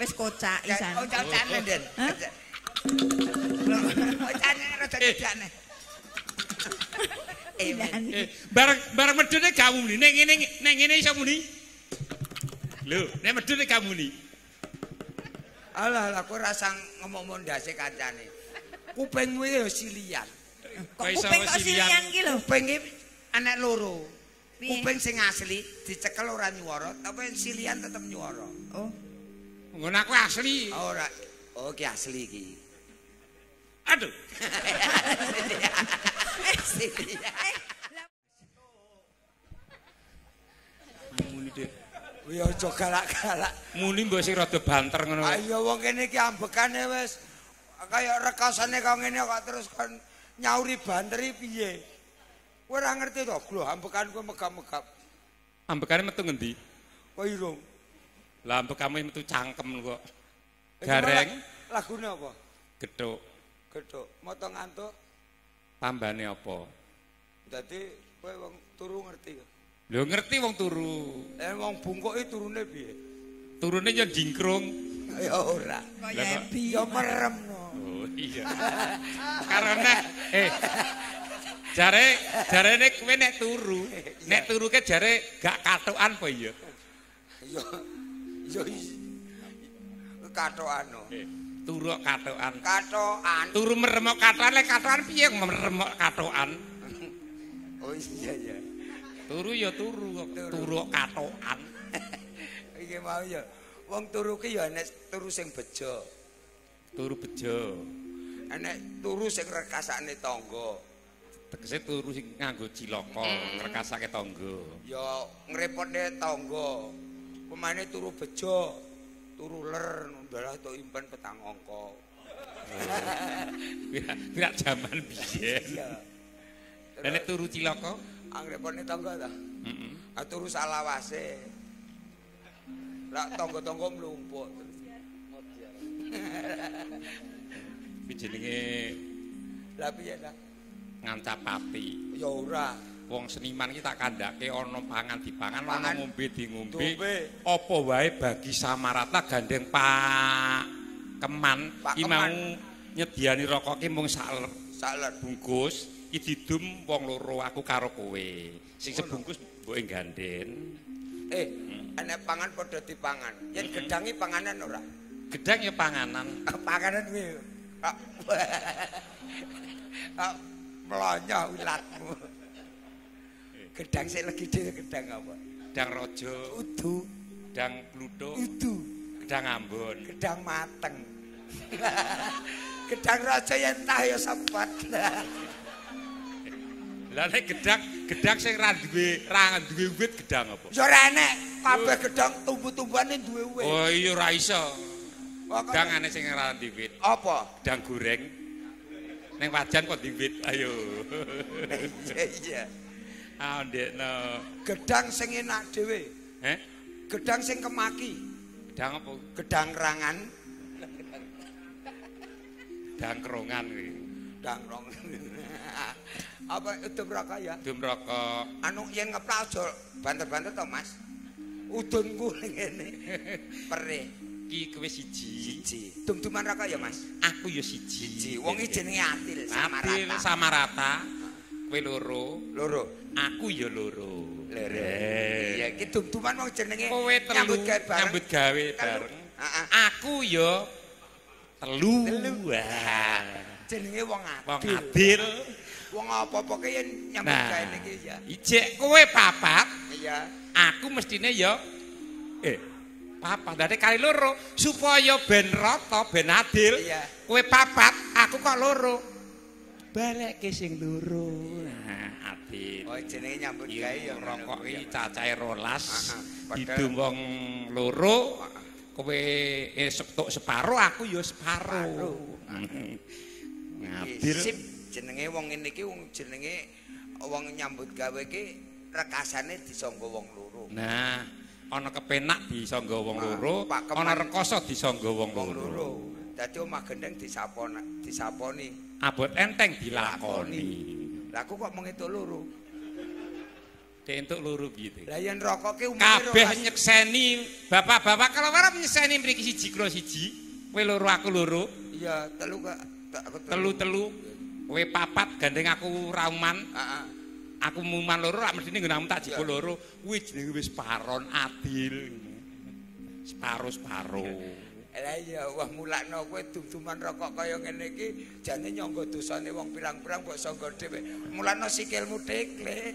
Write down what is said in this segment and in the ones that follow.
wis kocak isan. Oh, cacane, Den. Cacane rada dadane. Barang medhune gak muni. Nek ngene iso muni. Lho, nek medhune gak muni. Alah, kowe rasa ngomong ndase kancane. Kupingmu ya silian. Kok kuping kok silian ki lho? Kuping iki anak loro. Kuping sing asli dicekel ora nyuwara, tapi silian tetep nyuwara. Oh. Ngono aku asli. Ora. Oh, ki asli iki. Aduh. Muni Dik. Kuwi aja galak-galak. Muni mbok sing rada banter ngono. Ayo wong kene iki ambekane wis kaya rekasane kok ngene kok terus kon nyauri banteri piye. Kowe ora ngerti to, Glo, ambekan kowe megap-megap. Ambekane metu ngendi? Kok irung. Lah ambekane metu cangkem kok. Gareng. Lagune apa? Gethuk. Gethuk. Moto ngantuk. Tambane apa? Dadi kowe wong turu ngerti ya. Lho ngerti wong turu. Wong bungkuke turune piye? Turune ya jingkrung. Ya ora. Kaya ebi. Ya merem no. Oh iya. Karena jarene kowe nek turu ke jare gak katokan apa iya? Ya katokan no. Turu katokan. Katokan. Turu meremok katokan lek katokan piye meremok katokan? Oh iya ya. Turu ya turu katokan. Iki mau ya. Wong turu ki ya nek turu sing bejo. Turu bejo. Nek turu sing rekasane tangga. Tegese turu sing nganggo cilaka, ngrekasake tangga. Ya ngrepotne tangga. Pemane turu bejo, turu ler, ndalah tok impen petang angka. Pira jaman biyen. Iya. Nek turu cilaka, angrepone tangga ta? heeh. Turu salawase. Lah tangga-tangga mlumpuk. Iki jenenge Lah piye ta? ngancapati. Ya ora. Wong seniman iki tak kandhake ana pangan dipangan, ana Pangan ngombe diombe. diombe. Apa wae bagi samarata gandeng Pak Keman Pak iki Keman. mau nyediani rokok ki mung sak Saler. bungkus, iki didum wong loro aku karo kowe. Sing sebungkus mboke gandhen. Enek pangan padha dipangan. Yen gedangi panganan ora? Gedang ya panganan. Panganan kuwi. Melonyo wilatmu. Gedang sik legi dhewe gedang apa? Gedang raja, Udu, gedang pluthuk, udu, gedang ambon. gedang mateng. Gedang raja yen entah ya sempat. Lah nek gedang sing ra duwe wit gedang apa? Ya ora enek, kabeh gedang tumbuh-tumbuhane duwe wit. Oh iya ora iso. Kok Gedang ane sing ra duwe wit. apa? Gedang goreng. Ning wajan kok diwit. Ayo. Iya. Ah ndekno. Gedang sing enak dhewe. Gedang sing kemaki. Gedang apa? Gedang rangan. Gedang kerongan kuwi. Gedang rong. Apa udum rokok ya? Dum rokok. Anu yen ngeplak aja banter-banter to, Mas. Udunku ngene. Perih. Ki kowe siji. Dum-duman rokok ya, Mas? Aku ya siji. Wong iki jenenge Atil Atil Samarata. Samarata. Kowe loro. Loro. Aku ya loro. Lere. Ya iki dum-duman wong jenenge Kowe telu nyambut gawe bareng. Aku ya telu. Wah. Jenenge wong Wong adil. adil. Wong apa-apa ki yen nyambut gawe niki ya. Ijek kowe papat, Iya. aku mestine ya papat. Dadi kali loro supaya ben rata, ben adil. Iya. Kowe papat, aku kok loro. Balekke sing loro. Nah, adil. Oh jenenge nyambut gawe ya Rokok iki cacahe 12. Padahal- Hidung wong loro. Kowe esuk separo, aku ya separo. Adil. Sip jenenge wong ngene iki wong jenenge wong nyambut gawe iki rekasane disangga wong loro. Nah, ana kepenak disangga wong loro, Pak Keman. ana rekoso disangga wong Wong loro. loro. Dadi omah gendeng disaponi. Abot enteng dilakoni. Lah aku kok mengetuk loro. Dek entuk loro piye to? Lah yen rokok ki umure Kabeh nyekseni bapak-bapak kalau warap nyekseni mriki siji kro siji. Kowe loro aku loro. Iya, telu kok. Telu. Kowe papat gandeng aku rauman. Heeh. Aku muman loro rak mestine nggonmu tak jebul loro. Kuwi jenenge wis paron adil. Separo-separo. Lah iya wah mulakno kowe dum-duman rokok kaya ngene iki jane nyangga dosane wong pirang-pirang mbok sangga dhewe. Mulakno sikilmu tekle.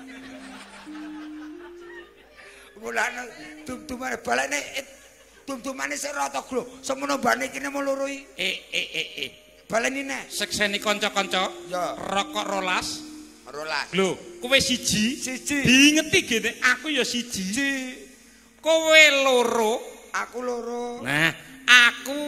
Mulakno dum-duman balane dum-dumane sik rata glo. Semono bane kene mau loro iki. Baleni neh. Sekseni kanca-kanca. Ya. Rokok rolas. Lho, kowe siji. Diingeti gene aku ya siji. Kowe loro, aku loro. Nah, aku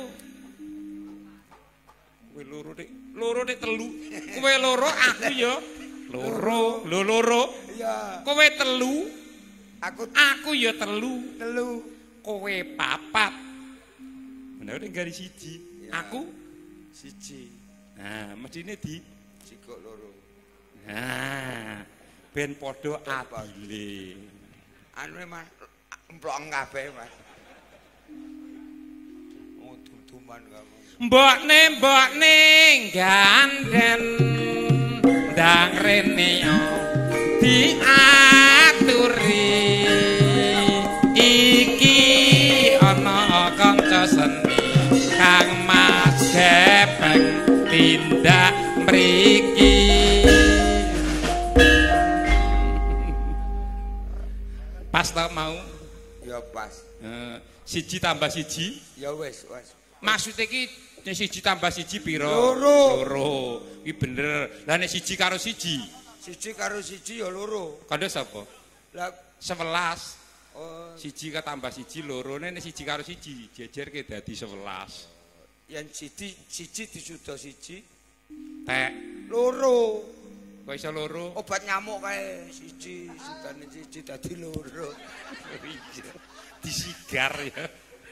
kowe loro nek telu. Kowe loro, aku ya loro. Lho loro. Iya. Kowe telu. Aku ya telu. Kowe papat. Bener nek gari siji. Ya. Aku siji. Nah, mestine di sikok loro. Nah, ben padha adile. Anu Mas, emplok kabeh Mas. Oh, dum-duman kamu. Mbokne gandhen ndang rene diaturi iki ana kanca seni kang Mas Gepeng tindak mriki. Pas tau mau? Ya pas. Siji tambah siji? Ya wis. Maksudnya ki siji tambah siji piro? Loro. Iki bener. Lah nek siji karo siji? Siji karo siji ya loro. Kandha sapa? Lah 11. Oh, Siji ka tambah siji lorone nek siji karo siji jejerke dadi 11. Yen siji disuda siji. Tek Loro. kok iso loro? Obat nyamuk kae siji, sudane siji dadi loro. Iya. Disigar ya.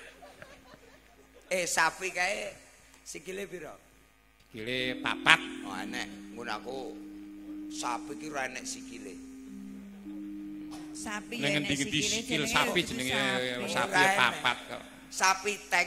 Sapi kae sikile piro? Sikile 4. Oh enek, ngono aku sapi ki ora enek sikile. Sapi Ning enek ngendi-ngendi sikil jenenge sapi kudu jenenge sapi. sapi ya 4 kok. Sapi tank.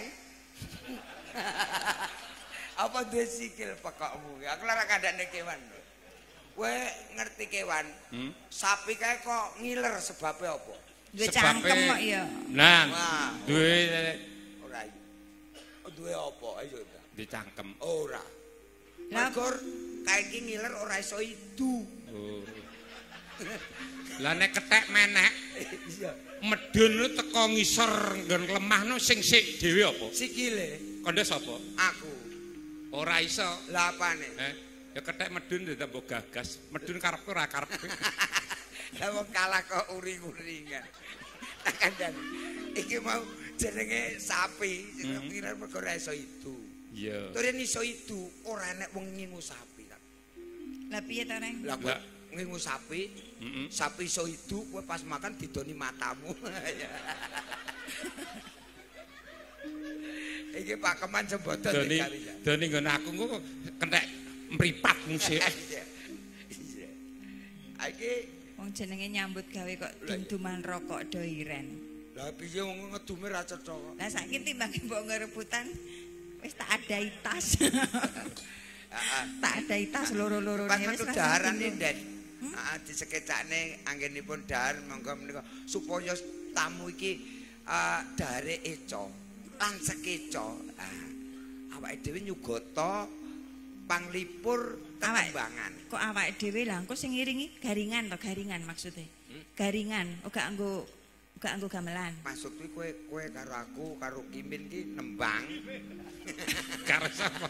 Apa duwe sikil pekokmu? Aku lara kandhane kewan. Kowe ngerti kewan? Sapi kae kok ngiler sebabe apa? Duwe cangkem kok ya. Nah, duwe ora. Duwe apa? Ayo ta. di cangkem. Ora. Mergo kae iki ngiler ora iso idu. Oh. Lah nek kethek menek, Iya. medun teko ngisor nggon lemahno sing sik dhewe apa? Sikile. Kandha sapa? Aku. Ora iso. Lah apane? Ya kethek medun tetep mbok gagas. Medun karepku ora karepe. Lah wong kalah kok uring-uringan. Kandhane. Iki mau jenenge sapi, kira mergo ora iso itu. Iya. Tur yen iso itu ora enek wong ngingu sapi. Lah piye ta, Reng? Lah kowe ngingu sapi, sapi iso itu kowe pas makan didoni matamu. Iki Pak Keman Jembodo dikali. Doni nggon aku kok kentek mripat musik. Iya. Iki Wong jenenge nyambut gawe kok dum-duman rokok do iren. lah piye wong ngedume ra cetha kok. Lah saiki timbang mbok ngerebutan wis tak adai tas. Tak adai tas loro-lorone Pas wis metu daharan Den. Heeh, disekecakne anggenipun dahar monggo menika supaya tamu iki dahare eca lan sekeca. Awake dhewe nyugata panglipur tetembangan. Kok awake dhewe lah engko sing ngiringi garingan to, garingan maksudnya. Garingan, gak nggo gamelan. Maksud kuwi kowe karo aku karo Kimin ki nembang. Karo sapa?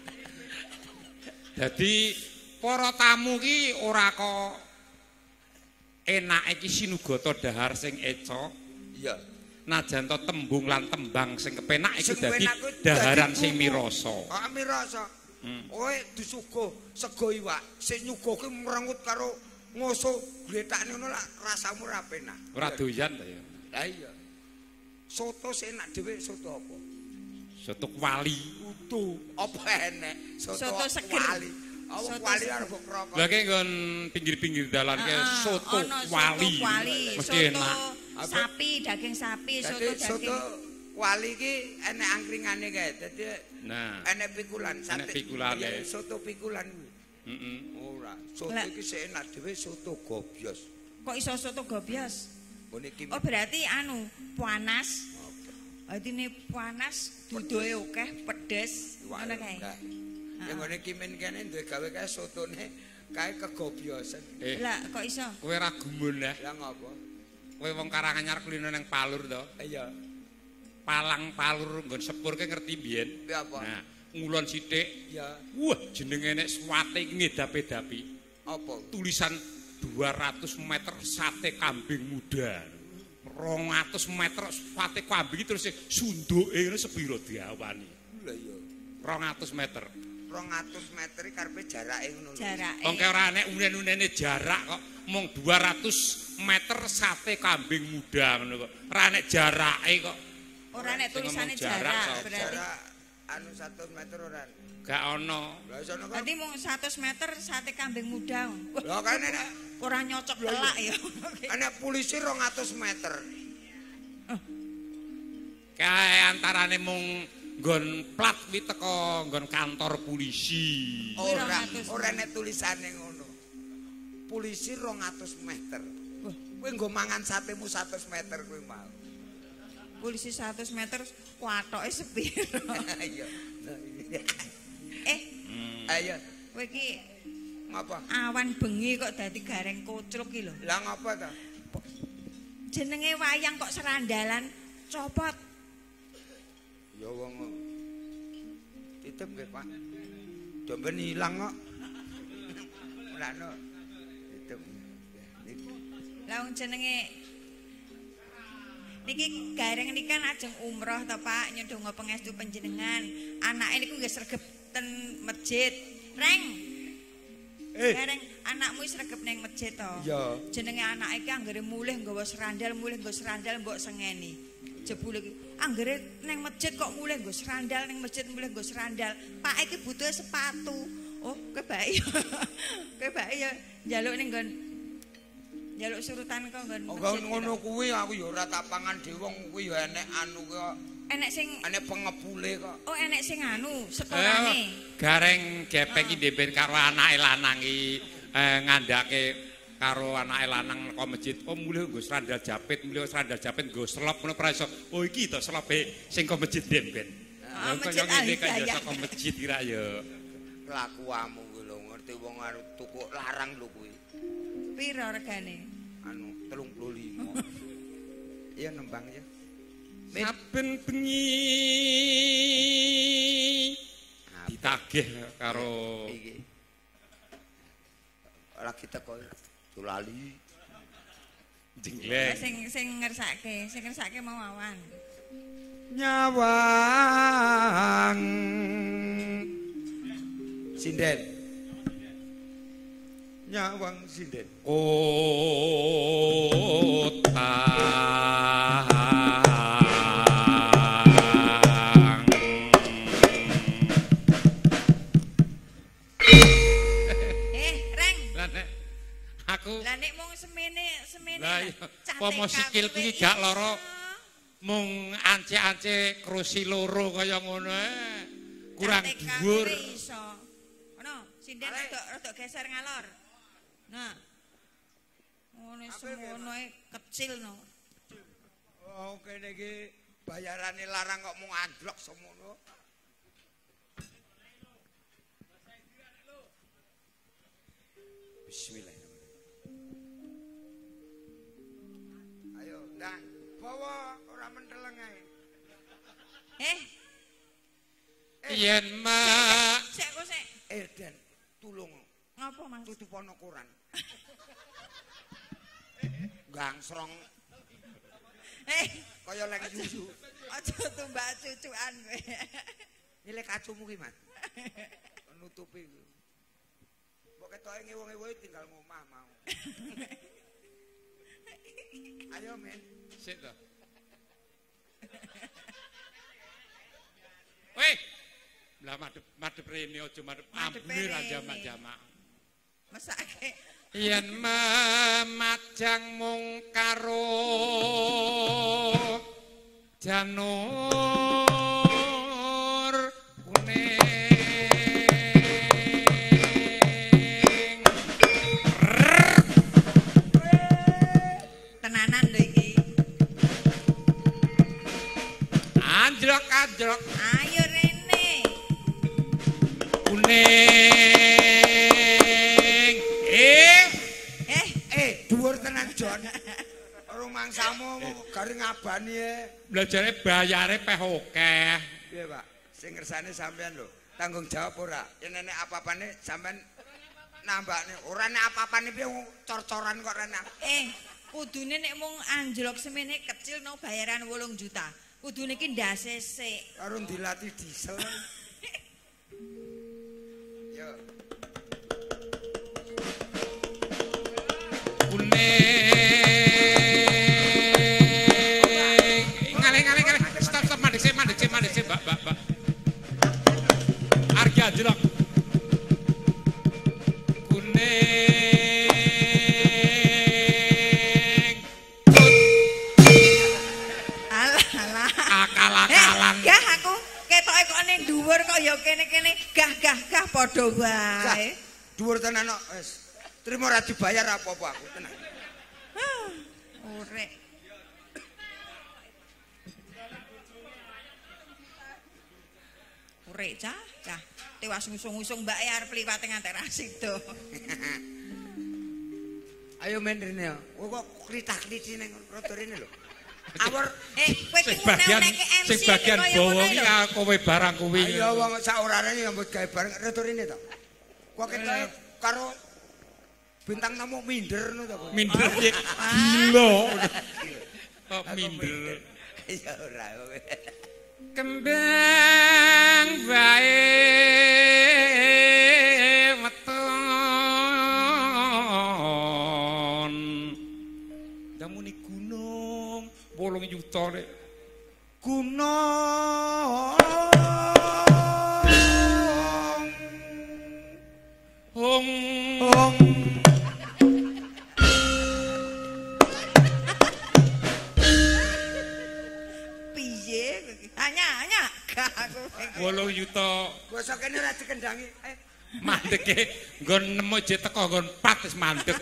Dadi para tamu ki ora kok enake iki sinugata dahar sing eca. Iya. Najan to tembung lan tembang sing kepenak iku Sing dadi kepenak kuwi daharan dadi sing krungu. mirasa. Ah mirasa. Kowe disuguh sego iwak, sing nyuguh ki merengut karo ngoso gletakne ngono lak rasamu ra penak. Ora doyan ta ya. Lah iya. Soto sing enak dhewe soto apa? Soto wali. Utuh. Apa enek? Soto seger. Wali. Awak wali arep krokok. Lah ki nggon pinggir-pinggir dalan ki soto wali. Mesti enak. Sapi, daging sapi, soto daging. Soto wali ki enek angkringane kae. Dadi enek pikulan, enek pikulane. Soto pikulan. Heeh. Ora, soto iki sik enak dhewe soto gobyos. Kok iso soto gobyos? Oh berarti panas. Artine panas, dudohe akeh, pedes, ngono kae. Yang ngene kimen kene duwe gawe kae sotone kae kegobyosen. Lah kok iso? Kowe ra gumun ya. Lah ngopo? Kowe wong Karanganyar kulino ning Palur to. Iya. Palang Palur nggon sepur ke ngerti biyen? Piye apa? Nah, ngulon sithik. Iya. Wah, jenenge nek swate iki ngedap-edapi. Apa? Tulisan 200 meter sate kambing muda. 200 meter sate kambing terus sunduke ngene sepiro diawani. Lha iya. 200 meter. 200 meter karepe jarake ngono. Jarake. Wong ora enek unen-unene jarak kok. Mung 200 meter sate kambing muda ngono kok. Ora enek jarake kok. Ora enek tulisane jarak berarti. Jarak anu 100 meter ora. Gak ono. Lah sono kok. Berarti mung 100 meter sate kambing muda. Lah kan enek ora nyocok telak ya. enek polisi 200 meter. Kae antarane mung nggon plat kuwi teko nggon kantor polisi. Ora enek tulisane ngono. Polisi 200 meter. Kowe nggo mangan satemu 100 meter kowe mau. Polisi 100 meter watoke sepiro? Iya. Ayo. Kowe iki ngapa? Awan bengi kok dadi gareng kocluk iki lho. Lah ngapa ta? Jenenge wayang kok serandalan copot. Ya wong titip nggih Pak. Domben ilang kok. Mulane titip. Lah wong jenenge niki gareng niki kan ajeng umroh to Pak, nyedonga pangestu panjenengan. Anake niku nggih sregep ten masjid. Reng. Gareng anakmu sregep ning masjid to. Iya. Jenenge anake iki anggere mulih nggawa serandal, mbok sengeni. Jebule iki anggere ning masjid kok mulih nggo serandal, ning masjid mulih nggo serandal. Pak iki butuhe sepatu. Oh, kebae. Kebae ya njaluk ning nggon njaluk surutan kok nggon masjid. Ngono kuwi aku ya ora tak pangan dhewe wong kuwi ya enek anu kok. Enek pengebule kok. Oh, enek sing anu sekolahane. Gareng gepeng iki ndemben karo anake lanang iki ngandake karo anake lanang kok masjid. Oh, mulih nggo sandal japit, nggo selop ngono pra iso. Oh, iki to selope sing kok masjid ndemben. Ah, masjid ngene kaya saka masjid kira ya. Kelakuanmu kuwi lho ngerti wong arep tuku larang lho kuwi. Piro regane? Anu 35. Iya nembang ya. Saben bengi ditagih karo iki. Lagi teko dolali. Jengleng. Sing ngersake mau awan. Nyawang sinden. Nyawang sinden. Kota Lah nek mung semene pomo sikilku iki gak lara mung ance-ance krusi loro kaya ngono kurang dhuwur iso ngono sinden rada geser ngalor nah ngono semono kecil no oh kene iki bayarane larang kok mung andlok semono bismillah. Nah, bawa ora menteleng ae. Yen mak. Sik. Den, tulung. Ngapa, Mas? Tutupono koran. Gangsrong. Kaya lek susu. Aja tumbak cucukan kowe. Nyelek kacumu ki, Mas. Nutupi. Mbok ketoke ngewo-ngewo tinggal ngomah mau. Ayo men. Sik to. Weh. Lah Lah madhep rene aja madhep Madhep ambune ra rene. jamak-jamak. Mesake. Yen memajang mung karo janur kuning. Tenanan lho iki. Anjlok-anjlok Ayo rene. kuning. Dhuwur tenan Jon. Rumangsamu garing ngabani e. Lah jare bayare peh akeh. Piye, Pak? Sing ngersane sampean lho. Tanggung jawab ora? Yen nek apa-apane sampean nambakne. Ora nek apa-apane piye cor-coran kok rene. Kudune nek mung anjlok semene kecil no bayaran 8 juta. Kudune iki ndase sik. Karo dilatih diesel. Yo. Kuning. Ngalih. Stop mandek sik, Mbak. Arga anjlok. Kuning. Alah. Akal-akalan. Gah aku ketoke kok ning dhuwur kok ya kene-kene gah padha wae. Dhuwur tenan kok wis. Trimo ora dibayar apa-apa aku tenan. Urek. Urek cah. Tewas ngusung-ngusung mbake arep liwat nganti ra sida. Ayo men rene. Kok klitah-kliti ning rada rene lho. Awur Kowe ki ngene-ngene MC. Sing bagian bawa iki kowe barang kuwi. ayo wong sak orane nyambut gawe bareng rada rene to. Kok ketoke karo bintang tamu minder ngono to. Minder piye? Gila. Kok minder. Ya ora. Kembang bae weton. Damune gunung 8 juta nek. Gunung. Hong. Piye? Hanya gak aku. 8 juta. Basa kene ora dikendangi. Mandeke nggon nemu je teko nggon pat wis mandek.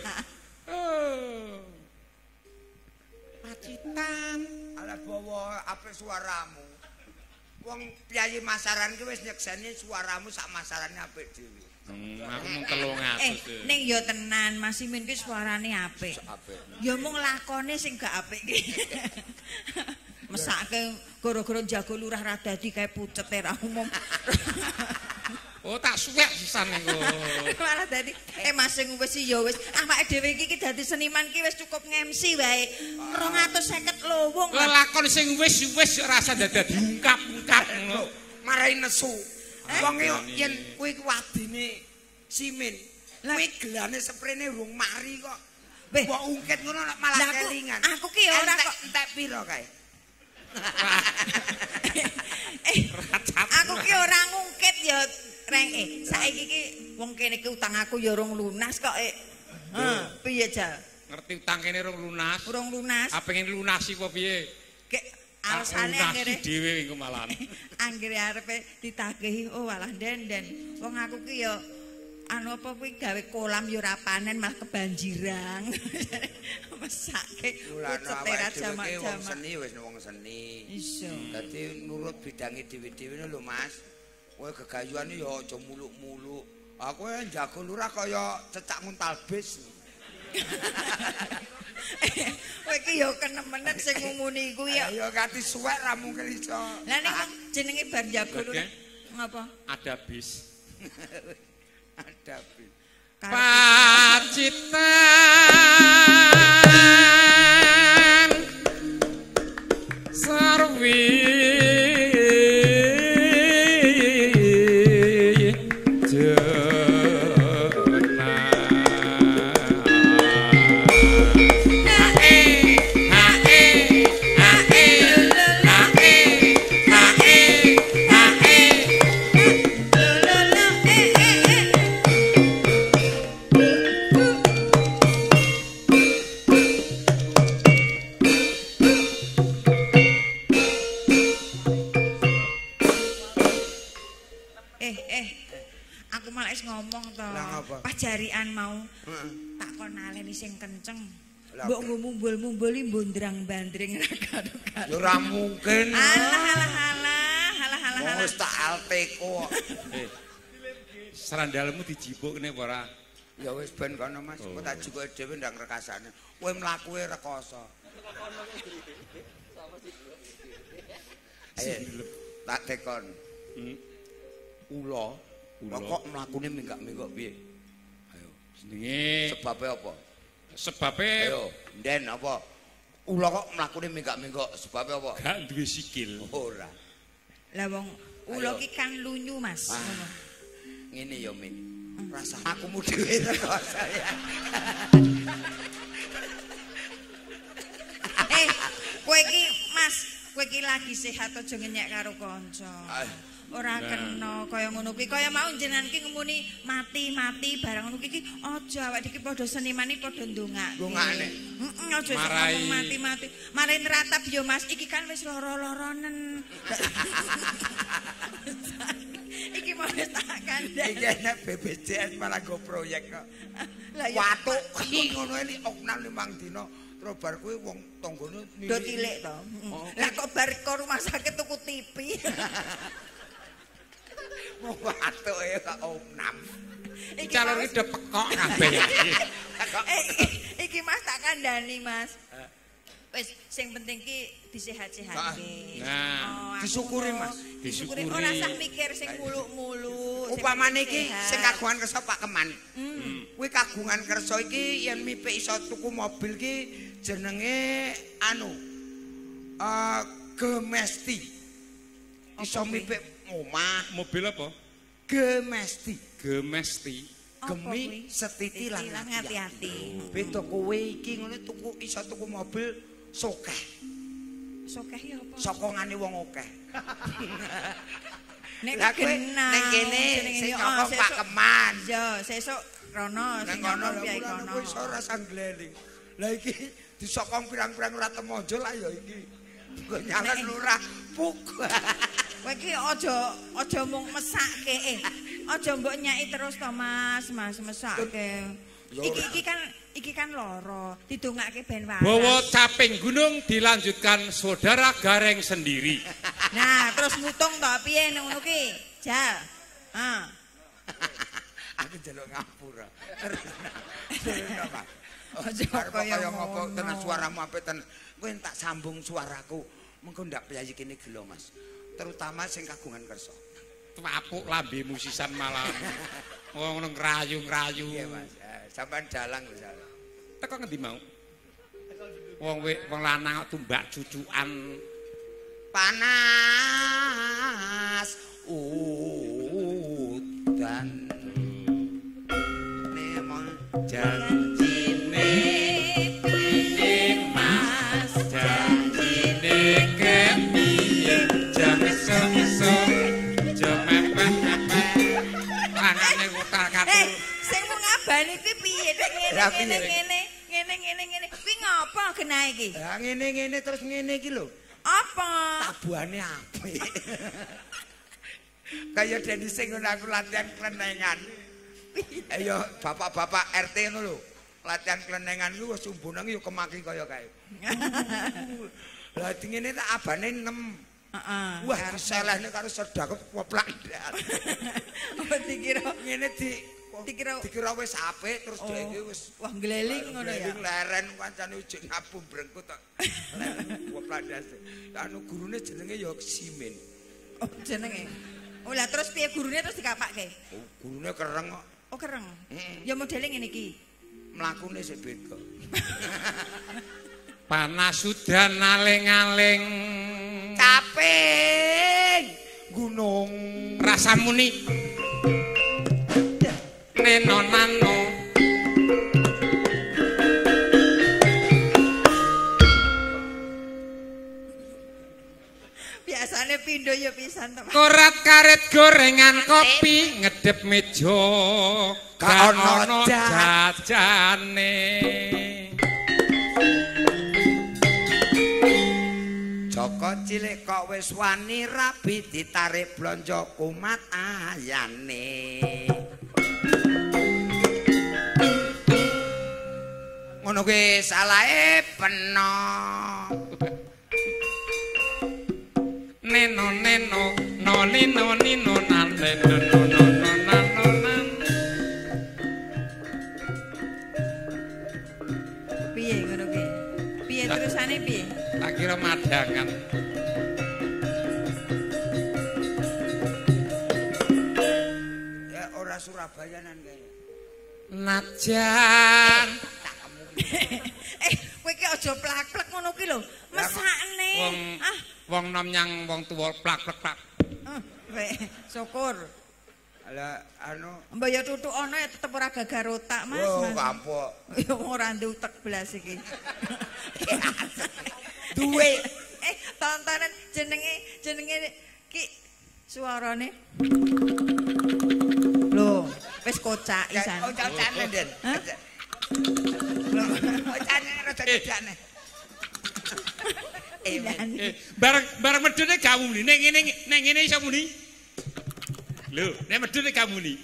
Pacitan. Ala bawa apik suaramu. Wong piyayi masaran ki wis nyekseni suaramu sak masarane apik dhewe. Aku mung 300. Ning ya tenan Mas Imin ki suarane apik. Ya mung lakone sing gak apik ki. Mesake gara-gara jago lurah ra dadi kae pucet ra umum. Oh tak suwek sisan engko. Malah dadi Mas sing wis ya wis awake dhewe iki dadi seniman ki wis cukup nge-MC wae. 250 lowong. Lakon sing wis rasa dadi ungkap-ungkap ngono. Marai nesu. Wong yen kuwi wadine Simin. Kuwi gelane sprene urung mari kok. Mbok ungkit ngono malah kelingan. Aku ki ya ora kok entek piro kae. Aku ki ora ngungkit ya Reng. Saiki ki wong kene ki utang aku ya urung lunas kok. Piye Jal? Ngerti utang kene urung lunas. Urung lunas. Apa pengen lunasi apa piye? Alasane anggere dhewe engko malan. Anggere arepe ditagihi walah den. Wong aku ki ya anu apa kuwi gawe kolam ya ora panen malah kebanjiran. Mesake pucetera jamak-jamak. Wong seni wis wong seni. Iso. Dadi nurut bidange dhewe-dhewe lho Mas. Kowe gegayuane ya aja muluk-muluk. Aku njago lurah kaya cecak nguntal bis. Kowe iki ya kenemenan sing ngumuni iku ya. Ya kati suwek ra mungkin iso. Lah nek jenenge bar jago lurah. Ngapa? Ada bis. Ada bis. Pacitan sarwi Pajarian mau. Tak kon naleni sing kenceng. Mbok ngumbul-mumbuli mbondrang bandring ra karo-karo. Ya ora mungkin. Alah. Wis tak alteko. Serandalmu dijibuk kene apa ora? Ya wis ben kono Mas, kok tak jukuke dhewe ndang rekasane. Kowe mlakuke rekoso. Tak tekon. Ula. Kok mlakune minggak-minggok piye? Ayo. Jenenge Sebabe apa? sebabe Ayo, Nden apa? Ula kok mlakune minggak-minggok sebabe apa? gak duwe sikil. Ora. Lah wong ula ki kan lunyu Mas. Ngono. Ngene ya Min. Rasa akumu dhewe rekoso ya. Kowe iki Mas, kowe iki lagi sehat aja ngenyek karo kanca. Ora kena kaya ngono kuwi. Kaya mau jenengan ki ngemuni mati barang ngono ki aja awake iki padha seniman iki padha ndongake. Ndongakne. Heeh, aja ngomong mati. Marai neratap yo Mas, iki kan wis lara-laranen. Iki mau tak kandhani. Iki nek BPJS malah go proyek kok. Lah ya Watuk ki ngono iki oknam 5 dina. Terus bar kuwi wong tanggane do cilik to. Lah kok bar ke rumah sakit tuku TV. Wong watuke kok oknam. Iki Calon iki udah pekok kabeh iki. Iki Mas tak kandhani Mas. Wis sing penting ki disehat-sehatke. Nah, disyukuri Mas. Disyukuri. Ora usah mikir sing muluk-muluk. Upamane iki sing kagungan kersa Pak Keman. Kuwi kagungan kersa iki yen mipik iso tuku mobil ki jenenge Gemesti. Iso mipik omah. Mobil apa? Gemesti. Gemi setiti lan hati-hati. Beda kowe iki ngono tuku iso tuku mobil sokeh. Sokeh ya apa? Sokongane wong akeh. Nek ning kene sing sokong Pak Keman. Ya, sesuk rono sing Nang ngono piye kono. kono iso ora sanggleli. Lah iki disokong pirang-pirang ora temojo lah ya iki. Kok nyalan lurah puk. Kowe iki aja mung mesake. Aja mbok nyaki terus to Mas mesake. Iki kan loro, didongake ben waras. Bawa caping gunung dilanjutkan saudara Gareng sendiri. Nah, terus mutung to piye ngono ki? Jal. Aku njaluk ngapura. Aja kaya ngopo tenan suaramu apik tenan. Kowe tak sambung suaraku. Mengko ndak piye kene gelo Mas. Terutama sing kagungan kersa. Apuk lambemu sisan malah. Wong ngrayu-ngrayu. Iya Mas. Sampeyan dalang lho. Teko ngendi mau? Wong lanang tumbak cucukan panas udan nemon janjine piye Mas janjine kepiye jam esuk jam mepet tangane utak-atik sing mung ngabani kuwi piye ngene kuwi ngopo genahe iki ha ngene terus ngene iki lho apa tabuhane apik kaya dene sing ngono aku latihan klenengan ayo bapak-bapak RT ngono lho latihan klenengan ku wis umbunang yo kemaki kaya kae lah ngene tak abane 6 wah diselehne karo sedakut poplak ndak dikira ngene dikira wis apik terus dhek iki wis wah ngleling ngono ya leren kancane ujug ngabu brengkut tok poplak ndas anu gurune jenenge ya Simin oh jenenge oh lah terus piye gurune terus dikapakke gurune kereng kok oh kereng ya modele ngene iki mlakune sik beda panas udan aling-aling caping gunung rasa muni nenonano biasane pindho ya pisan to korat karet gorengan kopi ngedep meja gak ono jajane Joko cilik kok wis wani rabi ditarik blonjo kumat ayane Ngono kuwi salahe peno. Neno neno no nino nino nan neno no no no nan no nan. Piye ngono kuwi? Piye terusane piye? Tak kira madangan. Ya ora Surabayanan kaya. Najan. Kowe ki aja plak-plek ngono ki lho. Mesakne. Wong nom nyang wong tuwa plak-plek. Syukur. Ala anu Mbak ya tutuk ana ya tetep ora gagar otak, Mas. oh Mas. kapok. Ya ora ndutek blas iki. Duwe Tontonan jenenge ki suarane. Lho, wis kocak isan. Oh cacane Den. Oh cacane rada cacane. Barang medhune gak muni ning ngene iso muni. Lho, nek medhune gak muni.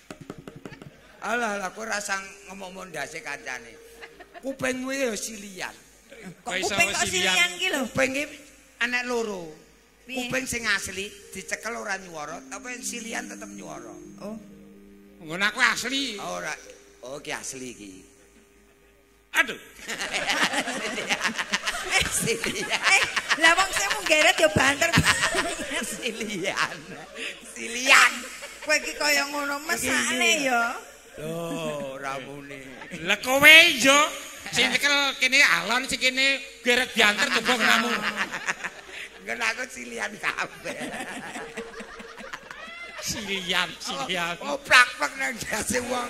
Alah kowe rasa ngomong ndase kancane. Kupingmu ya silian. Kok kuping kok silian ki lho. Kuping iki anak loro. Piye? Kuping sing asli dicekel ora nyuwara, tapi silian tetep nyuwara. Oh. Ngono aku asli. Ora. Oh ki asli iki. Aduh. Silian. Lah wong sing munggeret ya banter. Silian. Silian. Kowe iki kaya ngono mesakne ya. Loh, ramune. Lah kowe yo sing cekel kene alon sing kene geret diantar coba kenamu. Ngene aku silian kabeh. Silian. Oh, plak-plak nang jase wong.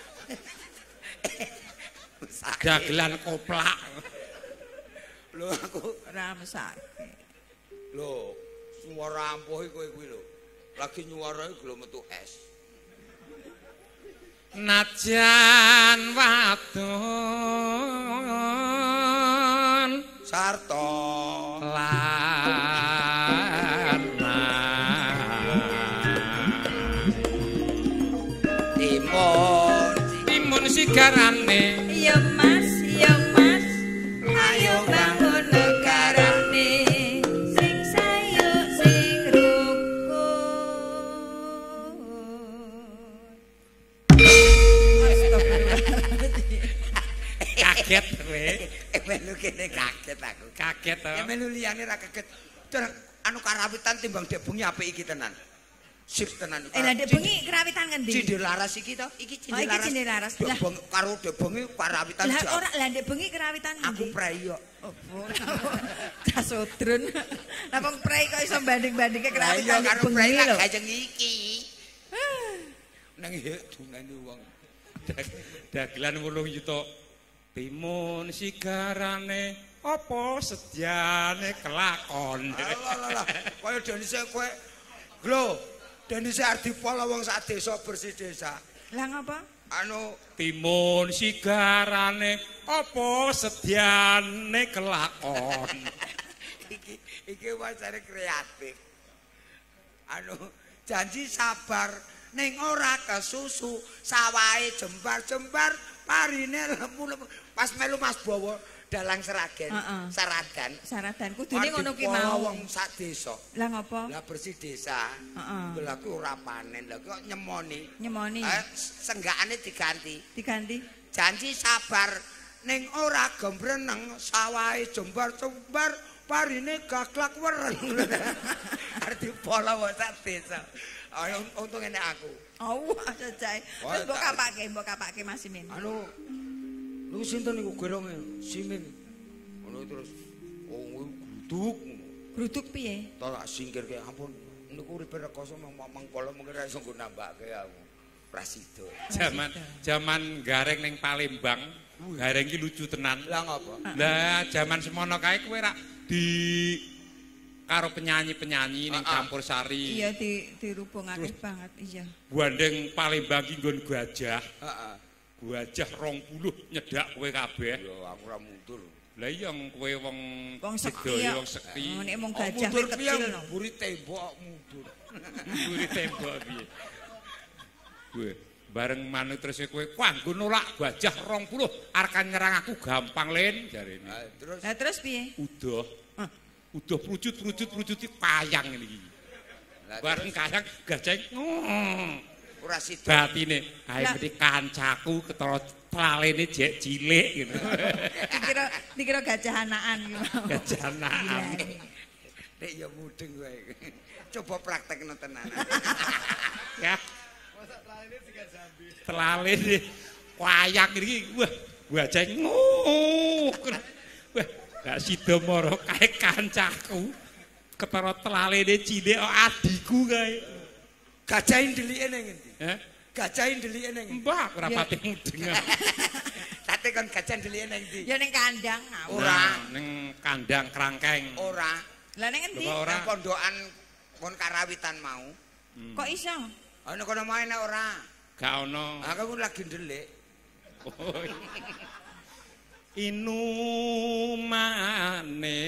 Dagelan koplak. Lho aku Ora mesake. lho suara ampuh kowe kuwi lho. Lagi nyuwarai gelem metu es. Najan wadon Sarto lanang timun sigarane Ya Mas, ayo bangun negarane sing sayu sing rukun. kaget kowe. melu kene kaget aku. Kaget to. Melu liyane ra kaget. Anu karawitan timbang dek bengi apik iki tenan. Sip tenan. Lah ndek bengi kerawitan ngendi? Cinder laras iki to? Iki Oh, iki cinder laras. Lah karo dek bengi karawitan lah jam. ora lah ndek bengi kerawitan Aku ngendi? prei yo. Oh, casodrun. Lah wong prei kok iso banding-bandingke kerawitan karo bengi prei lho. lah gajeng iki. Nang dungane wong. Dagelan 8 juta. Timun sigarane apa sediane kelakon. Lah kaya Denise kowe lho, Denise Ardipala wong sak desa bersih desa. Lah ngapa? Anu Timun sigarane apa sediane kelakon. iki wacane kreatif. Anu janji sabar ning ora kesusu sawahe jembar-jembar parine lempu-lempu pas melu Mas Bawa dalang seragen saradan Saradan kudune ngono ki mau. wong sak desa. Lah ngapa? Lah bersih desa. Heeh. Lha ku ora panen. Lah kok nyemoni. Nyemoni. Senggakane diganti. Diganti. Janji sabar ning ora gembreneng sawahe jembar-jembar parine gaglak weren. Arti pola wong sak desa. Ayo untung enek aku. Oh, ajae. Wis mbok kapake Mas Simin. Anu lu sinten niku geronge Simin. Ngono terus oh guduk. Gruduk piye? Tak singkirke ampun niku uripe rekoso mangkala mungkin ra iso nggo nambahke aku. Prasido. Zaman gareng ning Palembang, gareng ki lucu tenan. Lah ngapa? Lah zaman semono kae kowe rak di karo penyanyi-penyanyi ning campur sari. Iya dirubungake banget, iya. Bandeng Palembang ki nggon gajah. Heeh. Gajah 20 nyedak kowe kabeh. Yo aku ora mundur. Lah iya kowe wong sekti. wong sekti. Nek mung gajah mundur kecil piye? no. Buri tembok mundur. Buri tembok piye. Kowe bareng manut terus kowe kanggo nolak gajah 20 arep nyerang aku gampang len jarene. Terus Lah terus piye? Udah. Udah prujut kayang iki. Bareng kayang gajah ora sida. batine. Ae mesti kancaku ketara tlalene jek cilik gitu. Dikira gajah anakan gitu. Gajah anakan. Nek ya mudeng kowe. Coba praktekno tenan. Ya. Tlalene wayang iki wah gajah wah gak sida mara kae kancaku ketara tlalene cilik adikku kae. Gajah ndelike ning endi? Heh? Gajah ndelike ning endi? Mbah ora pati mudeng. Tate kon gajah ndelike ning endi? Ya ning kandang Ora. Ning kandang krangkeng. Ora. Lah ning endi? Ora pondokan kon karawitan mau. Kok iso? Ana kono main ora. Gak ono. Aku lagi ndelik. Oh. Inumane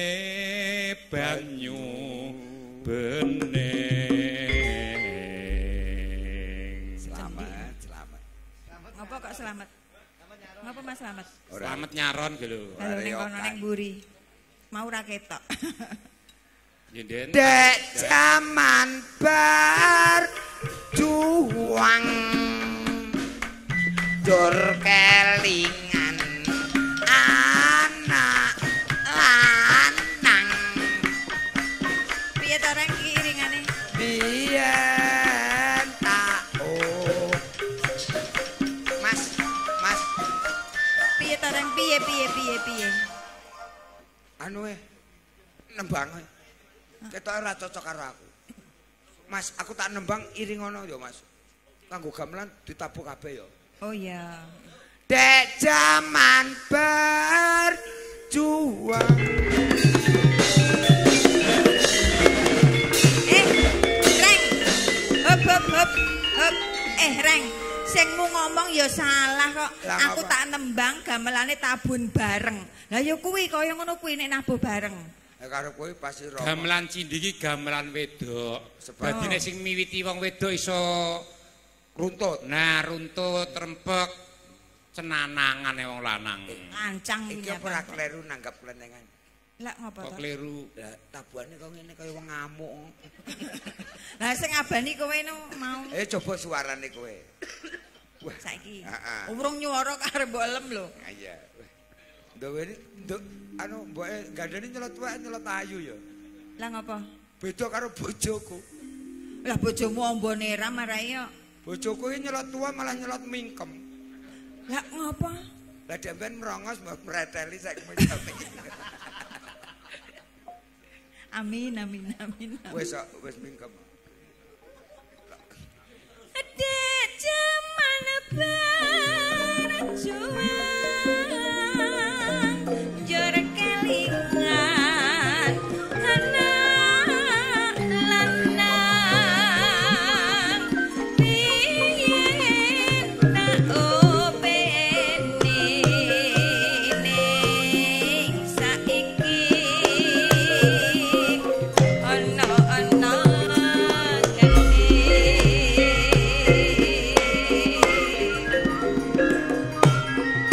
banyu bening. Selamat. Ngapa kok selamat? Ngapa Mas selamat? Selamat nyaron gitu lho. Halo ning kono ning mburi. Mau ra ketok. Nyenden. Dek jaman berjuang dur kelingan anak lanang Piye to reng iringane? biyen tau Mas Piye to reng piye? anu nembang ketok ora cocok karo aku Mas aku tak nembang iring ngono ya Mas kanggo gamelan ditabuk kabeh ya. Oh iya. Dek jaman berjuang. Reng. Hop. Reng, sing mu ngomong ya salah kok. Lah, Aku apa? tak nembang gamelane tabun bareng. Lah ya kuwi kaya ngono kuwi nek nabuh bareng. Karo kowe pasti romo. Gamelan cindhi iki gamelan wedok. Sebab- Badine sing miwiti wong wedok iso Runtut. nah runtut rempek cenanangane wong lanang. Ancang Iki iki apa ora kleru nanggap klenengan. Lah ngopo Kok to? kleru. Lah tabuhane kok ngene kaya wong ngamuk. Lah sing abani kowe no mau Coba suarane kowe. Wah, saiki. Heeh. Urung nyuara karep mbok lem lho. iya. Nduk anu mboke gandane nyelot wae nyelot ayu ya. Lah ngopo? Beda karo bojoku. Lah bojomu ambone ra marai yo. Bojoku iki nyelot tua malah nyelot mingkem. Lah ngopo? Lah demben merongos mbok mreteli saiki mingkem. Amin. Wis mingkem. Dek jaman berjuang jor kelingan anak lanang biyen tak openi ning saiki ana gede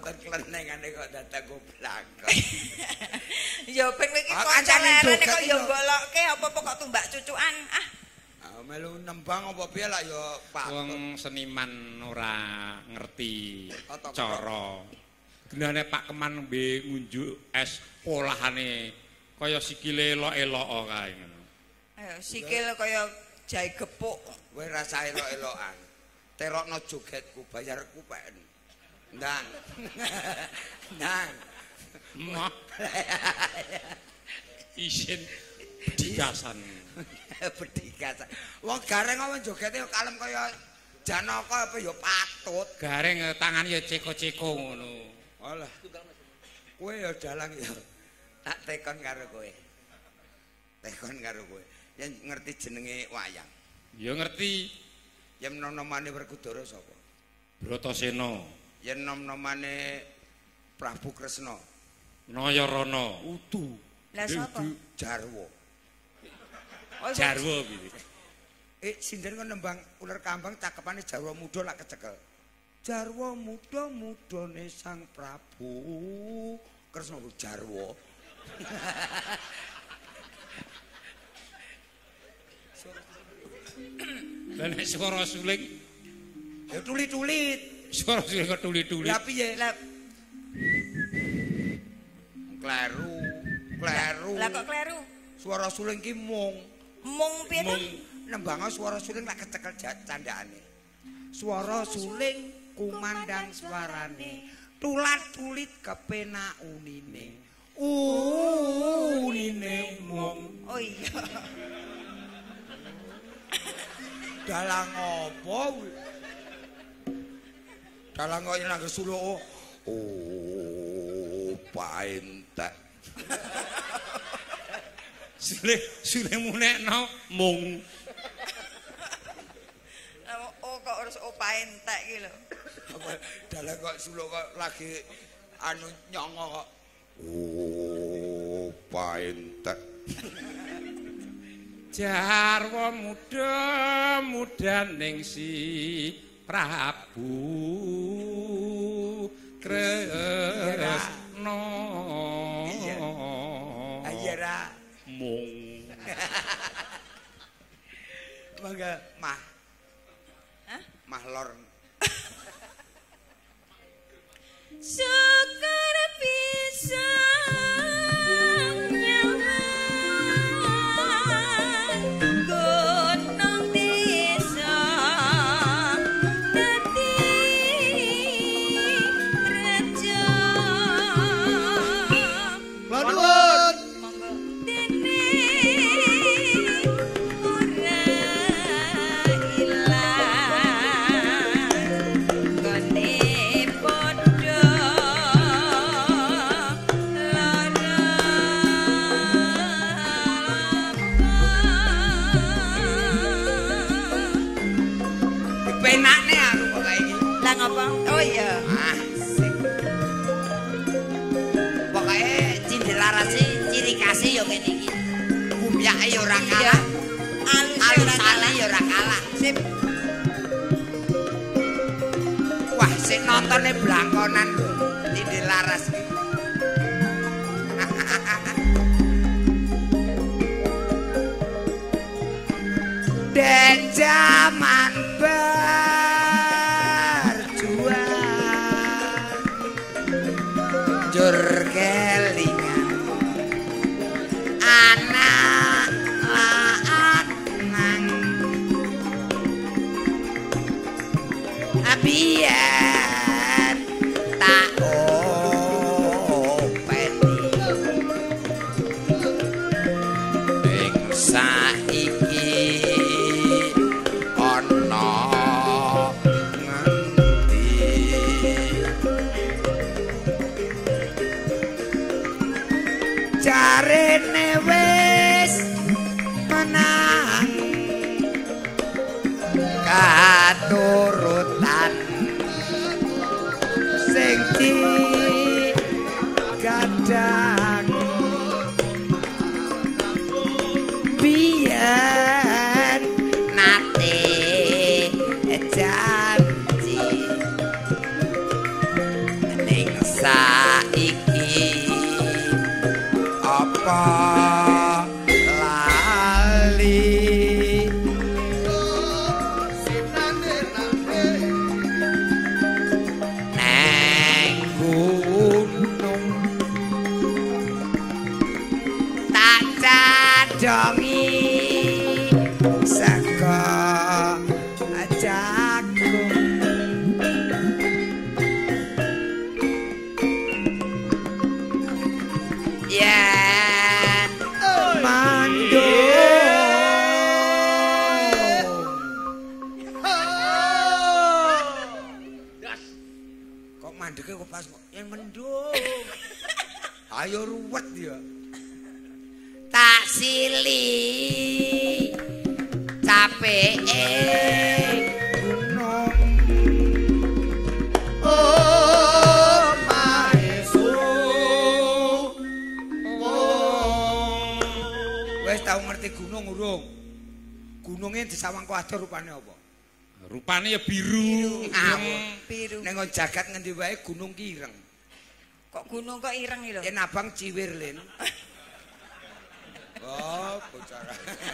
wonten klenengane kok dadak blakon. Ya ben kowe iki Ah, kanca kancane lerene joget kok ya yo. golokke apa-apa kok tumbak cucukan. Ah, Melu nembang apa piye lah ya Pak. Wong seniman ora ngerti Kata-kata. cara. Gendane Pak Keman nembe ngunjuk es polahane kaya sikile elok-elok kae ngono. ayo sikil kaya jahe gepuk. Kowe rasa elok-elokan. Terokno jogetku, bayarku pen. Ndang. Ndang. Mah. Isin dikasan. Bedikasan. Wong gareng apa jogete kalem kaya Janaka apa ya patut. Gareng tangan ya ceko-ceko ngono. Alah. Kowe ya dalang ya. Tak tekon karo kowe. Tekon karo kowe. Yen ngerti jenenge wayang. Ya ngerti Yen nom-nomane Werkudara sapa? Bratasena, Yen nom-nomane Prabu Kresna. Nayarana, Udu. Lah sapa? Jarwo. Oh, Jarwo gitu. Sinden kon nembang uler kambang cakepane Jarwo muda lak kecekel. Jarwo muda-mudane Sang Prabu Kresna Jarwo. Lah nek swara suling, Ya tulit-tulit. swara suling kok tuli-tuli. Lah piye? Lah Kleru. lah kok kleru. Suara suling ki mung Piye to? nembang suara suling lak kecekel candhaane. Suara suling kumandang suarane. Tulat-tulit kepenak unine. Unine mung. Oh iya. Dalang apa? Dalang kok nang suluk. Oh, paentek. Suling munekno mung. Oh kok harus opah entek iki lho. Dalang kok suluk kok lagi anu nyongo kok. Oh, paentek. Jarwo muda ning si Prabu Kresna. Ayara Mung. mangga mah. Hah? Mah lor. Sekar pisang nyaman gunung desa dadi reja. Lanuwun. Monggo dene ora ilang gone padha Penakne aku kok iki. lah ngapa? Oh iya. Asik. Pokoke Cindelarasi ciri khasé ya kene iki. Kumbyake ya ora kalah, alusane ya ora kalah. Sip. Wah, sing nontone blangkonan Cindelaras iki. Den zaman berjuang jur kelingan anak lanang abiyen tak openi ing saiki ana ngendi jarene wis menang katurutan sing digadang biyen nate janji ning mandeke kok pas yen mendung. Ayo ruwet ya. Tak sili capeke gunung. Oh maesu. Wes tau ngerti gunung urung? Gununge disawang kuwatir rupane apa? Rupane ya biru. Biru. Ning jagat ngendi wae gunung ki ireng. Kok gunung kok ireng iki lho? Yen abang ciwir Lin. Oh, bocah.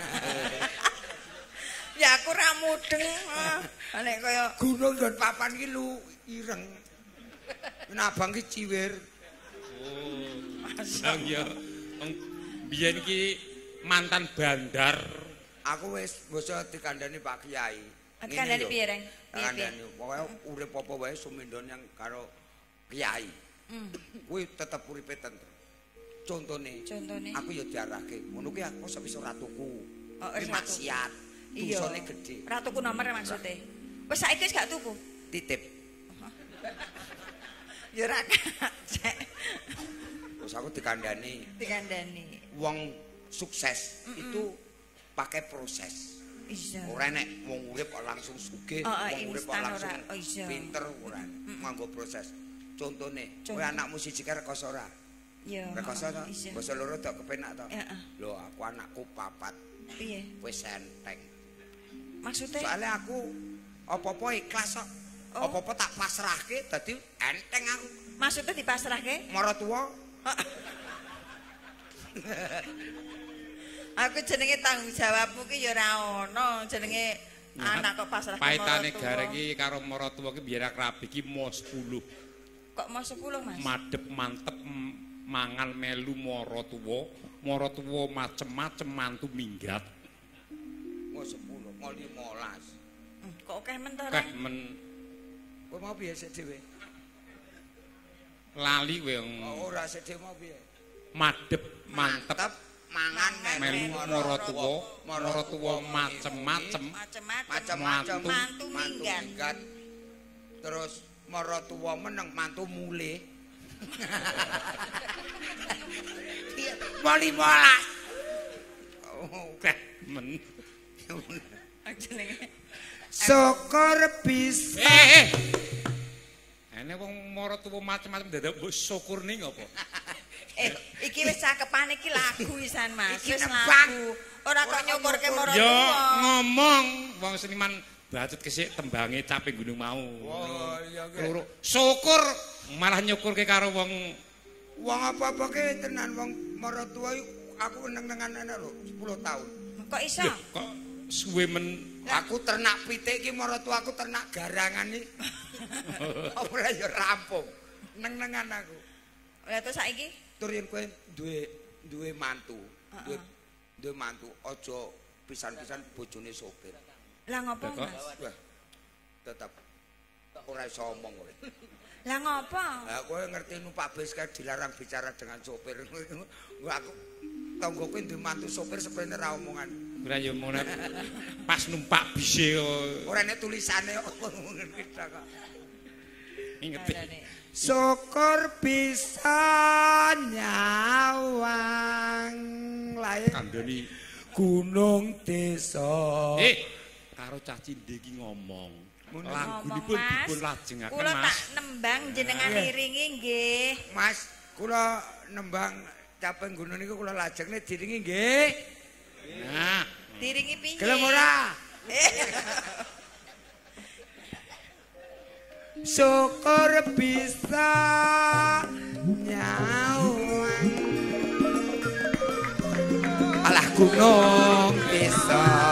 Ya aku ra mudeng. Nek kaya Gunung dan papan ki lu ireng. Yen abang ki ciwir. Oh. Sang ya. Biyen iki mantan bandar. Aku wis basa dikandani Pak Kiai. kandhane piye, Reng? Kandhane pokoke urip apa wae sumendon yang karo Kiai. Kuwi tetep uripe tentrem. Contone. Aku ya diarahke. Ngono kuwi aku sepisa ora tuku. Kuwi maksiat. Dosane gedhe. Ora tuku nomor maksude. Wis saiki wis gak tuku. Titip. Ya ora kacek. Terus aku dikandani. Wong sukses itu pakai proses. Iya. Ora nek wong urip kok langsung sugih, wong urip kok langsung pinter ora. Nganggo proses. Contone, kowe anakmu siji kare rekoso ora? Iya. Rekoso to? Basa loro tok kepenak to? Lho, aku anakku 4. Piye? Wis enteng. Maksudnya? Soalnya aku apa-apa ikhlas kok. Apa-apa tak pasrahke dadi enteng aku. Maksudnya dipasrahke? Mara tuwa. Aku jenenge tanggung jawabmu ki ya ora ono, jenenge anak kok pasrah karo paitane gareng iki karo maratuwa ki biyen akrabi ki mo 10. Kok mau 10, Mas? Madhep mantep mangan melu maratuwa macem-macem mantu minggat. Mo 10, mo 15. Kok akeh men to, Keh Reng? men Kowe mau piye sik dhewe? lali kowe Ora sik dhewe mau piye? madhep mantep mangan melu maratuwa macem-macem mantu minggat. Terus maratuwa meneng mantu mule. Mau 15. Keh men Jenenge Syukur bisa. Ene wong maratuwa macem-macem dadak mbok syukur ning apa? Iki wis cakepane iki lagu wisan, Mas. Iki Wis nembang. lagu. Ora kok nyukurke maratuwa. Ya ngomong wong seniman Batut kesik tembange caping gunung mau. Oh iya Loro syukur malah nyukurke karo wong apa-apa ke tenan wong maratuwa aku neng-nengan anak lho 10 tahun. Kok iso? kok suwe men Aku ternak pitik iki maratuwa aku ternak garangan iki. Ora ya rampung. Neng-nengan aku. Lah terus saiki Tur yen kowe duwe mantu. Duwe mantu aja pisan-pisan bojone sopir. lah ngopo, Kok? Mas? Wah. Tetep ora iso omong kowe. Lah ngopo? Lah kowe ngerti numpak bis kae dilarang bicara dengan sopir. Aku tanggoku duwe mantu sopir sebenarnya ra omongan. ora ya ngono pas numpak bise Ora nek tulisane ngerti kok. ngeti. Syukur bisa nyawang lae Kandhani gunung desa. Karo cah cindhe iki ngomong. Ngomong, Lagunipun Mas. dipun lajengaken Kula tak Mas. nembang jenengan iringi nggih. Mas, kula nembang caping gunung niku kula lajengne diringi nggih. Nah, Diringi piye? Gelem ora? Syukur bisa nyawang. Alah gunung bisa